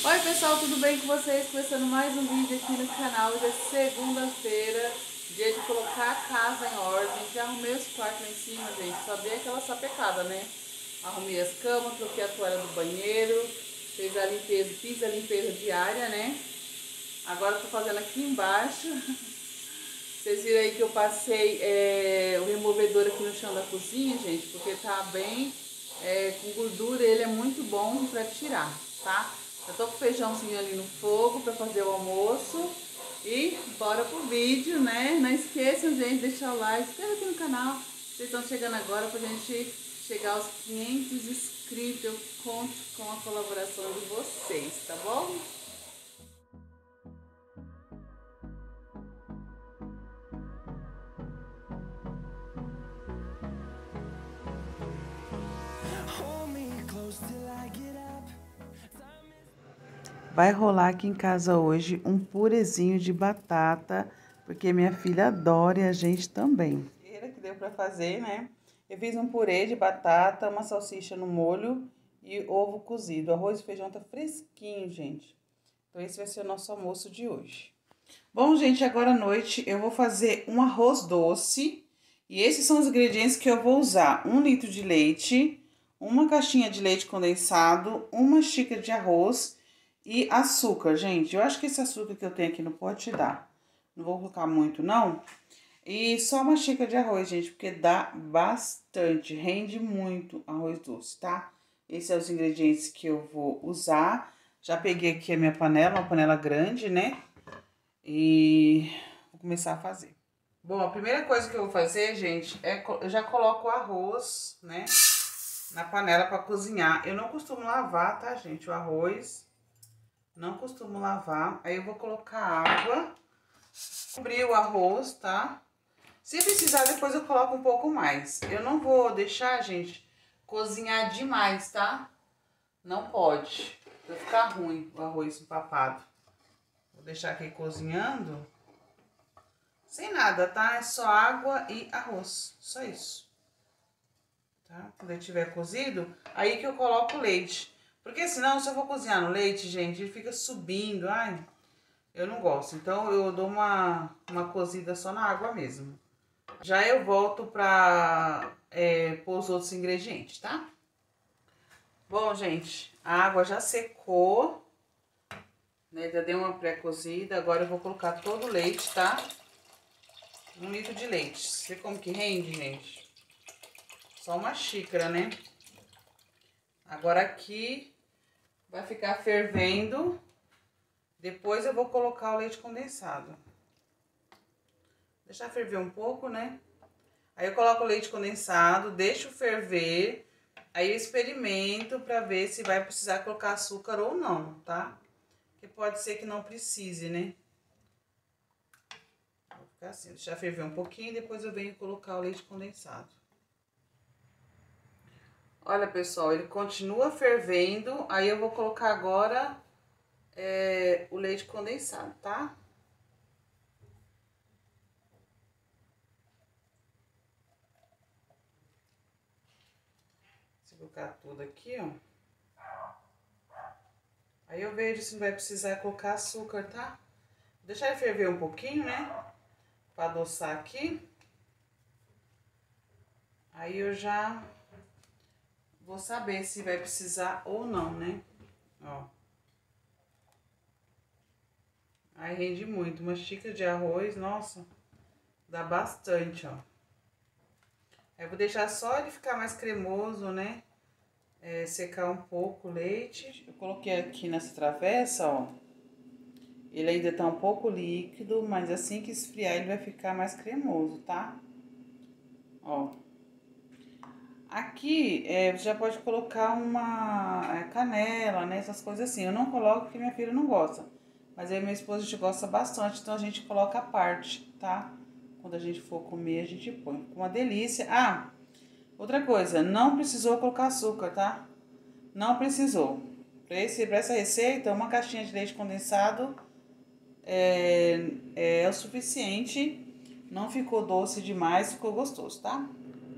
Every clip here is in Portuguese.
Oi pessoal, tudo bem com vocês? Começando mais um vídeo aqui no canal. Hoje é segunda-feira, dia de colocar a casa em ordem. Já arrumei os quartos lá em cima, gente. Só dei aquela sapecada, né? Arrumei as camas, troquei a toalha do banheiro, fiz a limpeza diária, né? Agora eu tô fazendo aqui embaixo. Vocês viram aí que eu passei o removedor aqui no chão da cozinha, gente, porque tá bem com gordura, ele é muito bom pra tirar, tá? Eu tô com o feijãozinho ali no fogo pra fazer o almoço e bora pro vídeo, né? Não esqueçam, gente, de deixar o like, se inscreva aqui no canal. Vocês estão chegando agora pra gente chegar aos 500 inscritos. Eu conto com a colaboração de vocês, tá bom? Vai rolar aqui em casa hoje um purezinho de batata, porque minha filha adora e a gente também. Que deu pra fazer, né? Eu fiz um purê de batata, uma salsicha no molho e ovo cozido. O arroz e feijão tá fresquinho, gente. Então esse vai ser o nosso almoço de hoje. Bom, gente, agora à noite eu vou fazer um arroz doce. E esses são os ingredientes que eu vou usar. 1 litro de leite, uma caixinha de leite condensado, uma xícara de arroz e açúcar, gente. Eu acho que esse açúcar que eu tenho aqui no pote dá. Não vou colocar muito, não. E só uma xícara de arroz, gente, porque dá bastante, rende muito arroz doce, tá? Esses são os ingredientes que eu vou usar. Já peguei aqui a minha panela, uma panela grande, né? E vou começar a fazer. Bom, a primeira coisa que eu vou fazer, gente, eu já coloco o arroz, né, na panela pra cozinhar. Eu não costumo lavar, tá, gente, o arroz. Não costumo lavar. Aí eu vou colocar água, cobrir o arroz, tá? Se precisar, depois eu coloco um pouco mais. Eu não vou deixar, gente, cozinhar demais, tá? Não pode. Vai ficar ruim o arroz empapado. Vou deixar aqui cozinhando. Sem nada, tá? É só água e arroz. Só isso. Tá? Quando ele tiver cozido, aí que eu coloco o leite. Porque senão, se eu for cozinhar no leite, gente, ele fica subindo. Ai, eu não gosto. Então, eu dou uma cozida só na água mesmo. Já eu volto pra pôr os outros ingredientes, tá? Bom, gente, a água já secou, né? Já deu uma pré-cozida. Agora eu vou colocar todo o leite, tá? 1 litro de leite. Você vê como que rende, gente? Só uma xícara, né? Agora aqui vai ficar fervendo. Depois eu vou colocar o leite condensado. Deixar ferver um pouco, né? Aí eu coloco o leite condensado, deixo ferver. Aí eu experimento pra ver se vai precisar colocar açúcar ou não, tá? Porque pode ser que não precise, né? Vou ficar assim, deixar ferver um pouquinho e depois eu venho colocar o leite condensado. Olha, pessoal, ele continua fervendo, aí eu vou colocar agora o leite condensado, tá? Vou colocar tudo aqui, ó. Aí eu vejo se vai precisar colocar açúcar, tá? Vou deixar ele ferver um pouquinho, né? Pra adoçar aqui. Aí eu já vou saber se vai precisar ou não, né? Ó. Aí rende muito. Uma xícara de arroz, nossa, dá bastante, ó. Aí eu vou deixar só ele ficar mais cremoso, né? Secar um pouco o leite. Eu coloquei aqui nessa travessa, ó. Ele ainda tá um pouco líquido, mas assim que esfriar ele vai ficar mais cremoso, tá? Ó. Aqui, você já pode colocar uma canela, né? Essas coisas assim. Eu não coloco porque minha filha não gosta. Mas aí minha esposa a gente gosta bastante, então a gente coloca a parte, tá? Quando a gente for comer, a gente põe. Uma delícia. Ah, outra coisa, não precisou colocar açúcar, tá? Não precisou. Pra essa receita, uma caixinha de leite condensado é o suficiente. Não ficou doce demais, ficou gostoso, tá?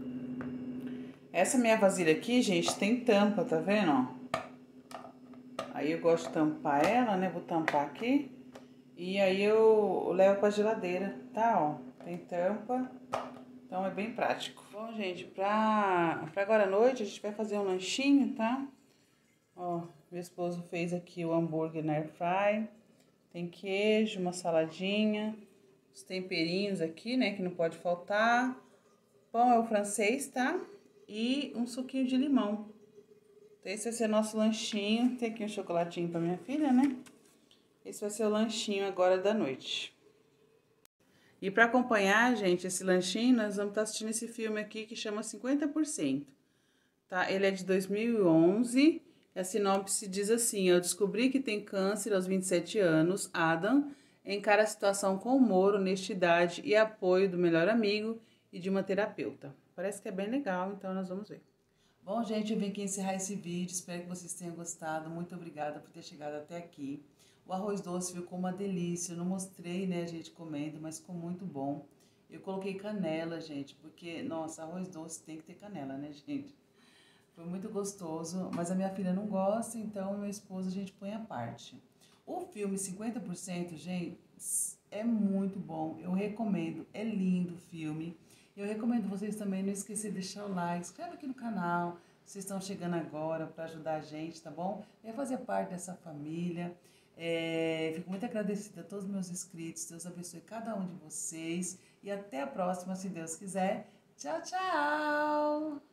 Essa minha vasilha aqui, gente, tem tampa, tá vendo, ó? Aí eu gosto de tampar ela, né? Vou tampar aqui. E aí eu levo pra geladeira, tá? Ó, tem tampa. Então é bem prático. Bom, gente, pra agora à noite a gente vai fazer um lanchinho, tá? Ó, meu esposo fez aqui o hambúrguer na airfry. Tem queijo, uma saladinha, os temperinhos aqui, né, que não pode faltar. Pão é o francês, tá? E um suquinho de limão. Então esse vai ser nosso lanchinho. Tem aqui um chocolatinho pra minha filha, né? Esse vai ser o lanchinho agora da noite. E para acompanhar, gente, esse lanchinho, nós vamos estar assistindo esse filme aqui que chama 50%, tá? Ele é de 2011, a sinopse diz assim: eu descobri que tem câncer aos 27 anos, Adam encara a situação com humor, honestidade e apoio do melhor amigo e de uma terapeuta. Parece que é bem legal, então nós vamos ver. Bom, gente, eu vim aqui encerrar esse vídeo, espero que vocês tenham gostado, muito obrigada por ter chegado até aqui. O arroz doce ficou uma delícia, eu não mostrei, né, a gente comendo, mas ficou muito bom. Eu coloquei canela, gente, porque, nossa, arroz doce tem que ter canela, né, gente? Foi muito gostoso, mas a minha filha não gosta, então meu esposo a gente põe à parte. O filme 50%, gente, é muito bom, eu recomendo, é lindo o filme. Eu recomendo vocês também não esquecer de deixar o like, inscreve aqui no canal, vocês estão chegando agora para ajudar a gente, tá bom? Venha fazer parte dessa família. Fico muito agradecida a todos os meus inscritos, Deus abençoe cada um de vocês e até a próxima, se Deus quiser. Tchau, tchau!